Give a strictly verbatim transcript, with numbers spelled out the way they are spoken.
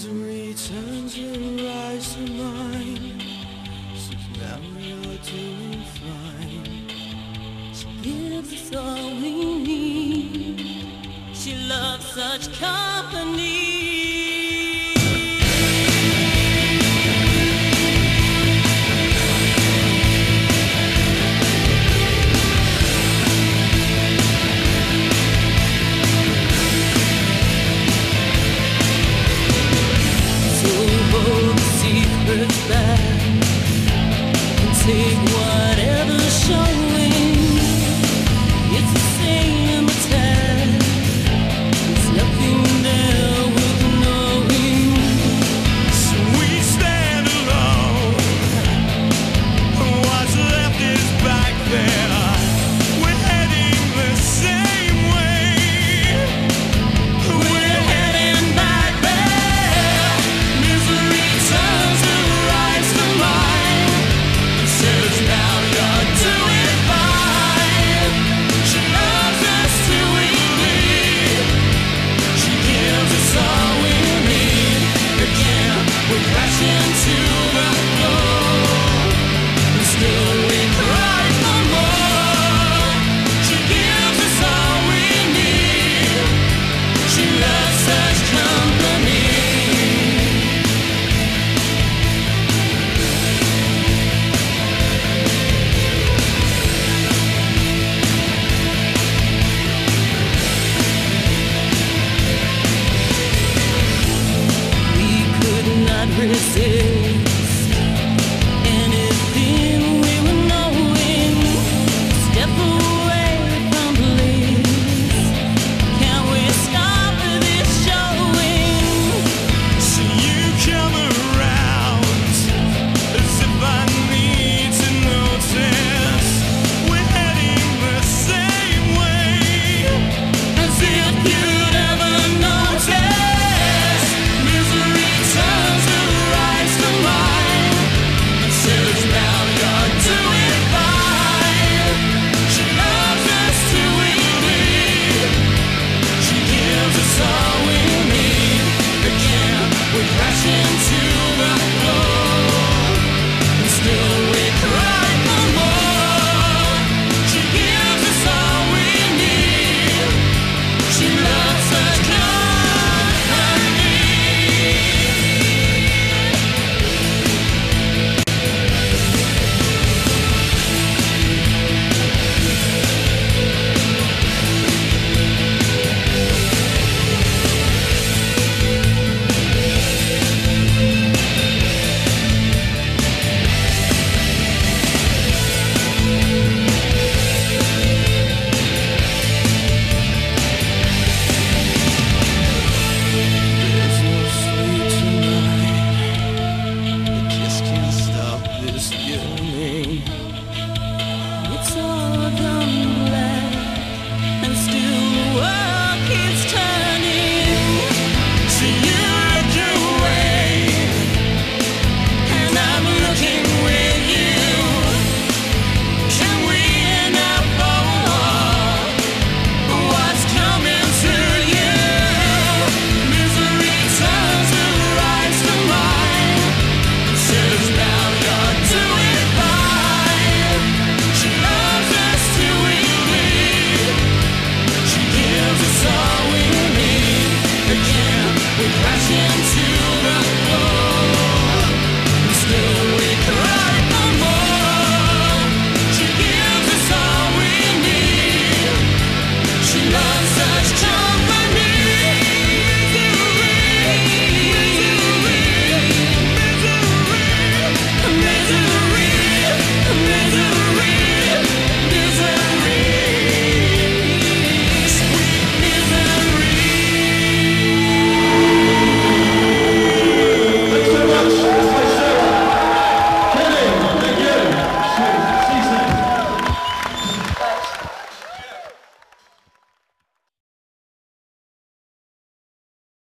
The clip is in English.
Misery turns her eyes to mine. Says now you're doing fine. She gives us all we need. She loves such company. Take whatever's showing. It's the same attack. There's nothing there worth knowing. So we stand alone. What's left is back there. We're heading the same way. We're heading back there. Misery turns her eyes to mine. Says now you're doing fine. She loves us till we leave. She gives us all we need. Again, we crash into the floor. And still we cry for more. She gives us all we need. She loves such company. Resist anything we were knowing. Step away from bliss. Can we stop this showing? So you come around as if I need to notice. We're heading the same way. As if you'd ever notice. Misery turns her eyes to mine. And says now you're doing fine. She loves us till we leave. She gives us all we need. Again, we crash into